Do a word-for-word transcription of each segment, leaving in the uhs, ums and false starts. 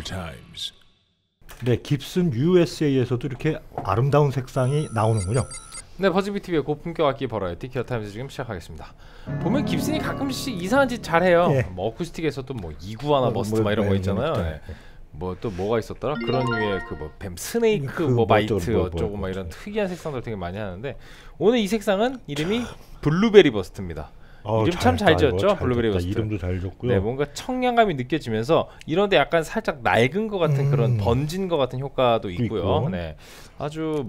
Times. 네, 깁슨 유에스에이에서도 이렇게 아름다운 색상이 나오는군요. 네, 버즈비티비의 고품격 악기 버라이티 기어타임즈 지금 시작하겠습니다. 보면 깁슨이 가끔씩 이상한 짓 잘해요. 예. 뭐 어쿠스틱에서도 뭐 이구아나 어, 버스트 뭐, 막 이런 네, 거 있잖아요. 네, 네. 네. 뭐 또 뭐가 있었더라? 그런 류의 그 뭐 뱀 스네이크 그 뭐 뭐 마이트 어쩌고 뭐, 어쩌고 뭐, 막 이런 뭐. 특이한 색상들 되게 많이 하는데 오늘 이 색상은 이름이 블루베리 버스트입니다. 어, 이름 참 잘 잘했다, 지었죠? 이거 잘 블루베리 지었다. 버스트. 이름도 잘 줬고요. 네, 뭔가 청량감이 느껴지면서 이런데 약간 살짝 낡은 것 같은 음. 그런 번진 것 같은 효과도 있고요. 있고. 네, 아주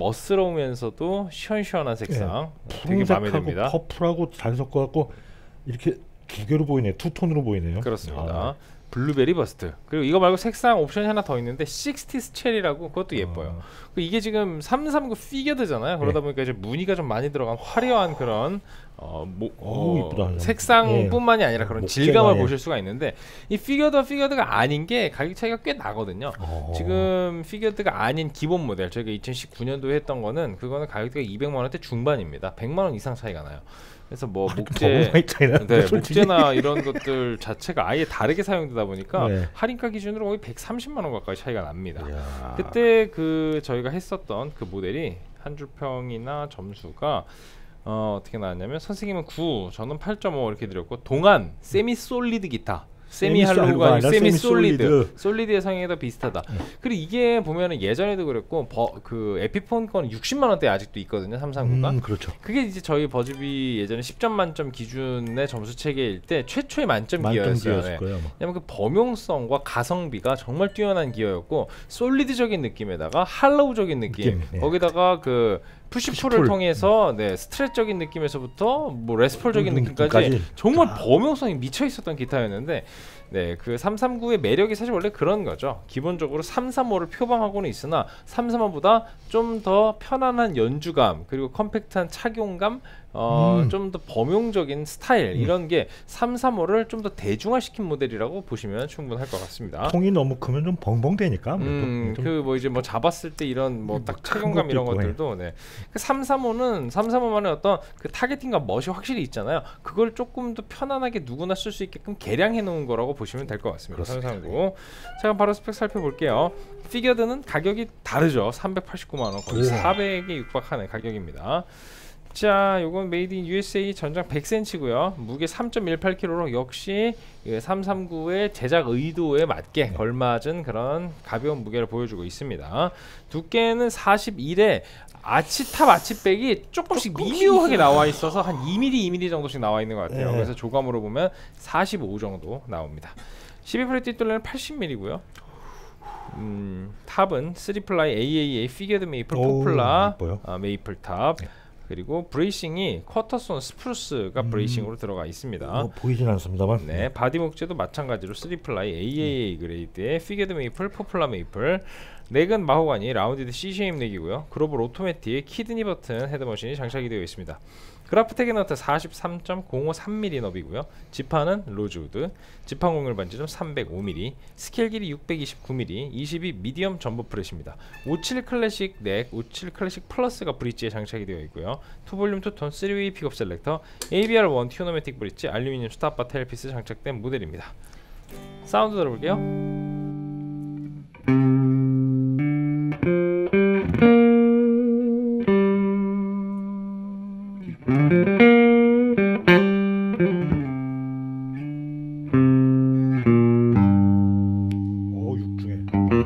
멋스러우면서도 시원시원한 색상 되게 마음에 푸른색하고 듭니다. 퍼플하고 잘 섞어갖고 이렇게 두 개로 보이네요. 투톤으로 보이네요. 그렇습니다. 아, 블루베리 버스트. 그리고 이거 말고 색상 옵션이 하나 더 있는데 식스티스 체리라고 그것도 예뻐요. 아. 그 이게 지금 삼삼구 피겨드잖아요. 그러다 네. 보니까 이제 무늬가 좀 많이 들어간 화려한 그런 어, 뭐, 어우, 어, 이쁘다. 색상뿐만이 아니라 그런 목재가, 질감을 예. 보실 수가 있는데 이 피겨드와 피겨드가 아닌 게 가격 차이가 꽤 나거든요. 어. 지금 피겨드가 아닌 기본 모델 저희가 이천십구 년도에 했던 거는 그거는 가격대가 이백만 원대 중반입니다. 백만 원 이상 차이가 나요. 그래서 뭐 너무 목재, 많이 차이 나는데, 네, 솔직히. 목재나 이런 것들 자체가 아예 다르게 사용되다 보니까 네. 할인가 기준으로 거의 백삼십만 원 가까이 차이가 납니다. 이야. 그때 그 저희가 했었던 그 모델이 한 줄평이나 점수가 어, 어떻게 나왔냐면 선생님은 구, 저는 팔 점 오 이렇게 드렸고 동안 세미 솔리드 기타 세미 할로우가 아니라 세미 솔리드 솔리드의 성향이 더 비슷하다. 음. 그리고 이게 보면은 예전에도 그랬고 버, 그 에피폰 거는 육십만 원대 아직도 있거든요. 삼삼구가. 음, 그렇죠. 그게 이제 저희 버즈비 예전에 십 점 만점 기준의 점수 체계일 때 최초의 만점, 만점 기어였어요. 기어였을 네. 거예요. 아마. 왜냐면 그 범용성과 가성비가 정말 뛰어난 기어였고 솔리드적인 느낌에다가 할로우적인 느낌, 느낌, 네. 거기다가 그 푸시풀을 푸시풀. 통해서 네 스트레적인 느낌에서부터 뭐 레스폴적인 음, 느낌까지 느낌까지. 정말 아. 범용성이 미쳐 있었던 기타였는데 네 그 삼삼구의 매력이 사실 원래 그런 거죠. 기본적으로 삼삼오를 표방하고는 있으나 삼삼오보다 좀 더 편안한 연주감 그리고 컴팩트한 착용감 어, 음. 좀 더 범용적인 스타일 음. 이런 게 삼삼오를 좀 더 대중화시킨 모델이라고 보시면 충분할 것 같습니다. 통이 너무 크면 좀 벙벙대니까. 음, 그 뭐 이제 뭐 잡았을 때 이런 뭐 딱 큰 착용감 것도 이런 있고, 것들도 네. 그 삼삼오는 삼삼오만의 어떤 그 타겟팅과 멋이 확실히 있잖아요. 그걸 조금 더 편안하게 누구나 쓸 수 있게끔 개량해 놓은 거라고 보시면 될 것 같습니다. 삼삼구. 자, 그럼 바로 스펙 살펴볼게요. 피겨드는 가격이 다르죠. 삼백팔십구만 원, 거의 우와. 사백에 육박하는 가격입니다. 자, 요건 메이드 인 유에스에이 전장 백 센티미터고요. 무게 삼 점 일팔 킬로그램로 역시 삼삼구의 제작 의도에 맞게 네. 걸맞은 그런 가벼운 무게를 보여주고 있습니다. 두께는 사십일에 아치탑 아치백이 조금씩 미묘하게 나와 있어서 한 이 밀리미터 이 밀리미터 정도씩 나와 있는 것 같아요. 네. 그래서 조감으로 보면 사십오 정도 나옵니다. 십이 프렛 뒷둘레는 팔십 밀리미터고요. 음, 탑은 쓰리 플라이 에이에이에이 피겨드 메이플 오, 포플라 예뻐요. 아, 메이플 탑. 네. 그리고 브레이싱이 쿼터손 스프루스가 음. 브레이싱으로 들어가 있습니다. 뭐 보이진 않습니다만. 네, 바디 목재도 마찬가지로 쓰리 플라이 에이에이에이 그레이드의 피겨드 메이플, 포플라 메이플. 넥은 마호가니 라운디드 C-쉐임 넥이고요. 글로벌 오토매틱 키드니 버튼 헤드머신이 장착이 되어 있습니다. 그라프텍의 너트 사십삼 점 공오삼 밀리미터 너비고요. 지판은 로즈우드, 지판 공률 반지름 삼백오 밀리미터, 스케일 길이 육백이십구 밀리미터, 이십이 미디엄 전부 프렛입니다. 오십칠 클래식 넥, 오십칠 클래식 플러스가 브릿지에 장착이 되어 있고요. 투 볼륨 투톤 쓰리 웨이 픽업 셀렉터, 에이비알 원 튜너매틱 브릿지, 알루미늄 스탑바 테일피스 장착된 모델입니다. 사운드 들어볼게요. 오, 육중에.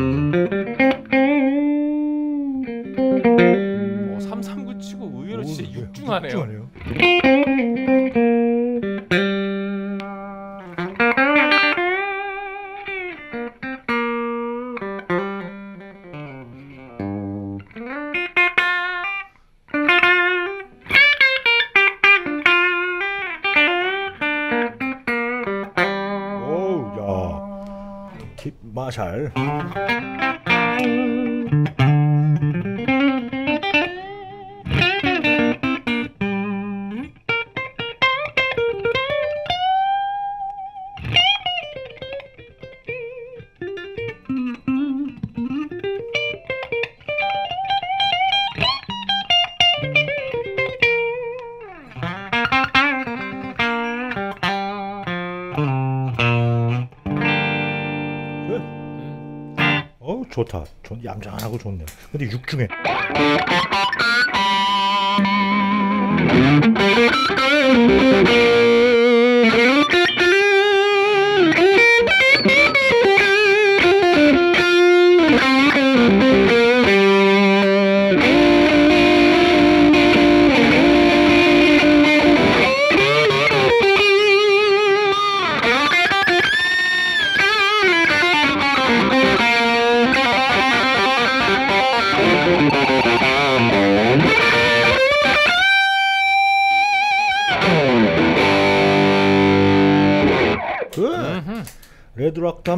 어, 삼삼구 치고 의외로 오, 진짜 네. 육중하네요. 육중하네요. 오우, 야. 팁 마샬. 끝. 좋다. 좋, 얌전하고 좋네요. 근데 육 중에 그 레드락 담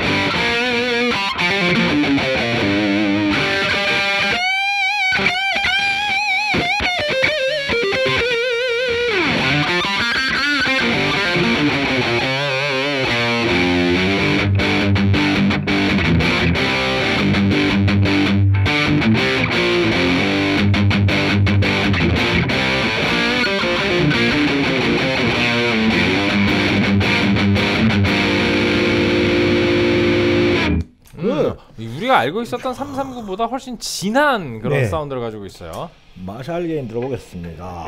우리가 알고 있었던 삼삼구보다 훨씬 진한 그런 네. 사운드를 가지고 있어요. 마샬 게임 들어보겠습니다.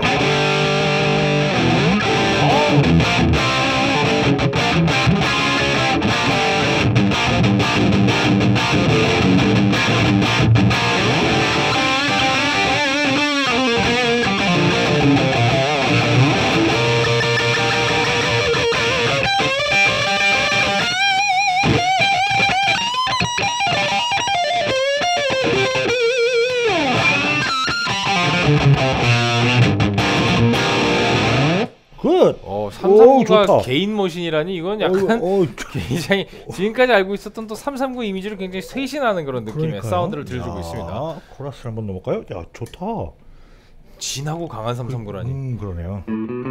굿! 어, 오, 삼삼구가 좋다. 개인 머신이라니 이건 약간 어, 어, 굉장히 지금까지 알고 있었던 또 삼삼구 이미지를 굉장히 쇄신하는 그런 느낌의 그러니까요. 사운드를 들려주고 야, 있습니다. 코러스를 한번 넣어볼까요? 야, 좋다. 진하고 강한 삼삼구라니. 음, 그러네요.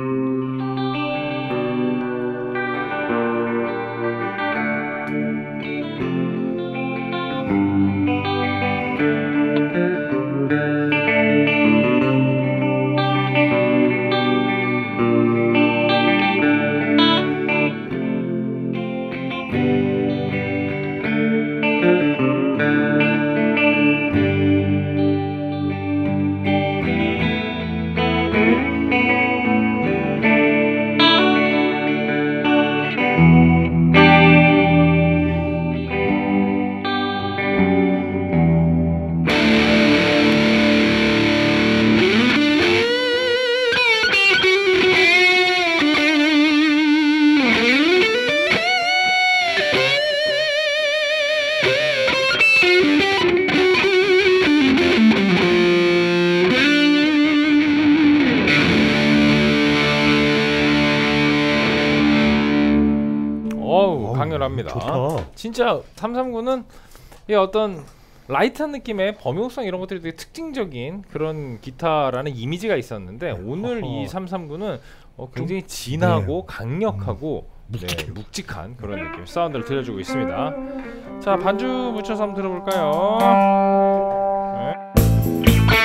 어우, 강렬합니다. 좋다. 진짜 삼삼구는 이 어떤 라이트한 느낌의 범용성 이런 것들이 되게 특징적인 그런 기타라는 이미지가 있었는데 오늘 어허. 이 삼삼구는 어, 굉장히 진하고 네. 강력하고 네, 묵직한 그런 느낌 사운드를 들려주고 있습니다. 자, 반주 묻혀서 한번 들어볼까요? 네.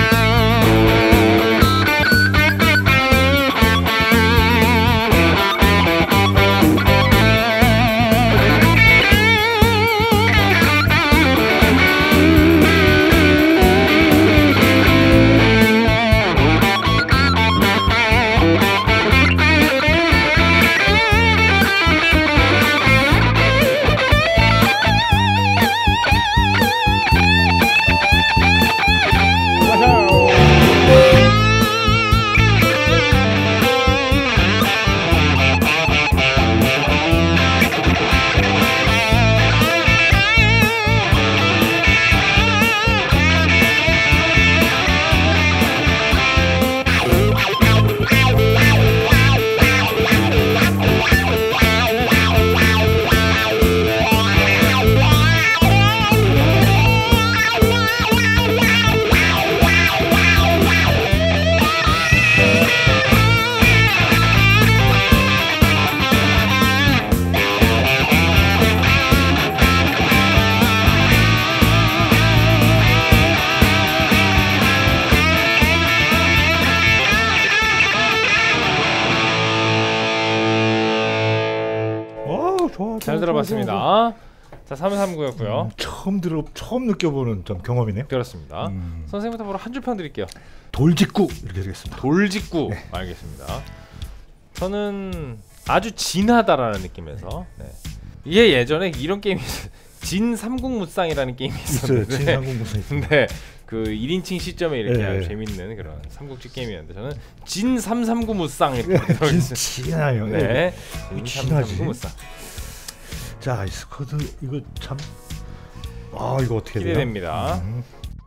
와우, 좋아, 잘 좋아, 들어봤습니다. 좋아, 좋아. 자 삼삼구였고요. 음, 처음 들어 처음 느껴보는 좀 경험이네요. 그렇습니다. 음. 선생님부터 바로 한 줄 평 드릴게요. 돌직구 이렇게 되겠습니다. 돌직구. 네. 알겠습니다. 저는 아주 진하다라는 느낌에서 네. 이게 예전에 이런 게임이 진 삼국무쌍이라는 게임이 있어요. 있었는데 진상공무상 있어요. 근데 그 일 인칭 시점에 이렇게 네. 아주 재밌는 그런 삼국지 게임이었는데 저는 진 삼삼구 무쌍 이렇게 들어있어요. 진하요. 네. 왜 진 진하지? 삼삼구 무쌍. 자, 이 스쿼드 이거 참. 아 이거 어떻게 돼요? 기대됩니다. 음.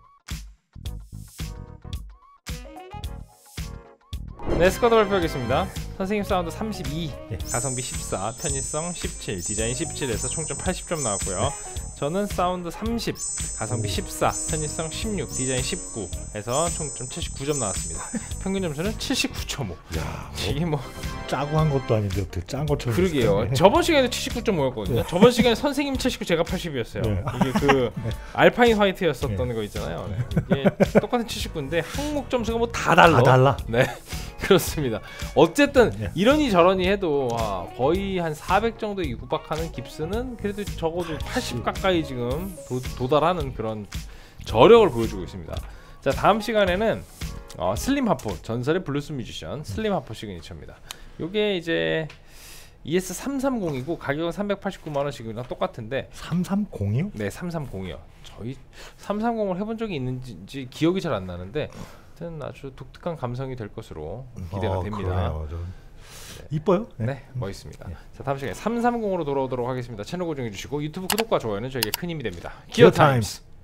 네, 스쿼드 발표하겠습니다. 선생님 사운드 삼십이, 네. 가성비 십사, 편의성 십칠, 디자인 십칠에서 총점 팔십 점 나왔고요. 저는 사운드 삼십, 가성비 십사, 편의성 십육, 디자인 십구 해서 총점 칠십구 점 나왔습니다. 평균 점수는 칠십구 점 오. 야, 이게 뭐 짜고 한 것도 아닌데 어떻게 짠 것처럼. 그러게요. 비슷하네. 저번 시간에 칠십구 점 오였거든요. 네. 저번 시간에 선생님 칠십구, 제가 팔십이었어요. 네. 이게 그 알파인 화이트였었던 네. 거 있잖아요. 네. 이게 똑같은 칠십구인데 항목 점수가 뭐 다 달라. 다 달라. 네. 그렇습니다. 어쨌든 네. 이러니 저러니 해도 와, 거의 한 사백 정도 육박하는 깁스는 그래도 적어도 팔십 가까이 지금 도, 도달하는 그런 저력을 보여주고 있습니다. 자, 다음 시간에는 어, 슬림 하포, 전설의 블루스 뮤지션 슬림 하포 시그니처입니다. 요게 이제 이에스 삼삼공이고 가격은 삼백팔십구만 원씩이랑 똑같은데 삼삼공이요? 네, 삼삼공이요. 저희 삼삼공을 해본 적이 있는지 기억이 잘 안 나는데 하여튼 아주 독특한 감성이 될 것으로 기대가 어, 됩니다. 그러네요. 좀 이뻐요? 네, 네. 멋있습니다. 네. 자, 다음 시간에 삼삼공으로 돌아오도록 하겠습니다. 채널 고정해 주시고 유튜브 구독과 좋아요는 저에게 큰 힘이 됩니다. 기어 기어 타임스.